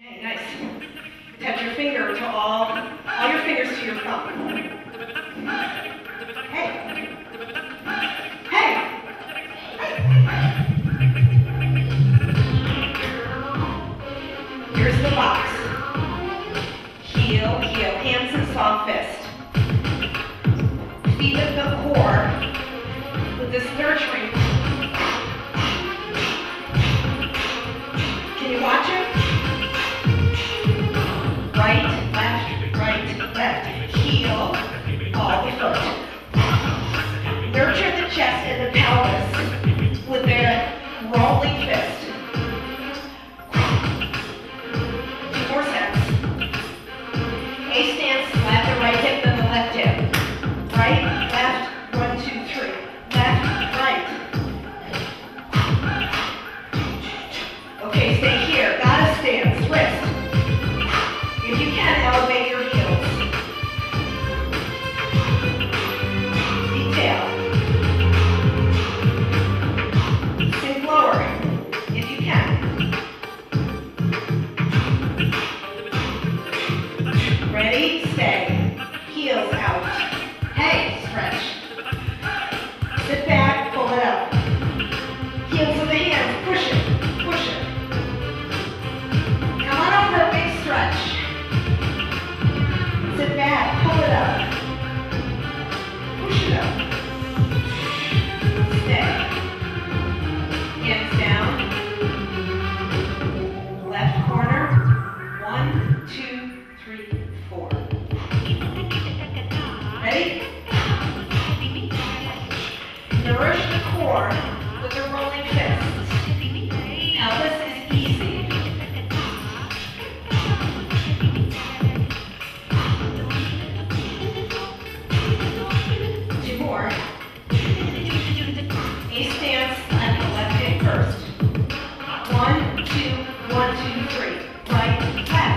Hey, nice. Touch your finger to all your fingers to your thumb. Hey. Hey. Here's the box. Heel, heel, hands and soft fist. Feet at the core with this nurturing. Can you watch it? Right, left, heel, all the foot. Nurture the chest and the pelvis with their rolling fist. 2 more sets. A stance, slap the right hip, then the left hip. Right, left, 1, 2, 3. Left, right. Okay, stay here. Gotta stance, wrist. If you can, elevate your heels. Detail. Sink lower, if you can. Ready? Stay. Heels out. Hey, stretch. Sit back, pull it up. Heels of the hands, push it, push it. Come on over, big stretch. Sit back, pull it up. Push it up. Stay. Hands down. Left corner. 1, 2, 3, 4. Ready? Nourish the core with the rolling fists. Now this is easy. More. A stance and the left hip first. 1, 2, 1, 2, 3. Right, left.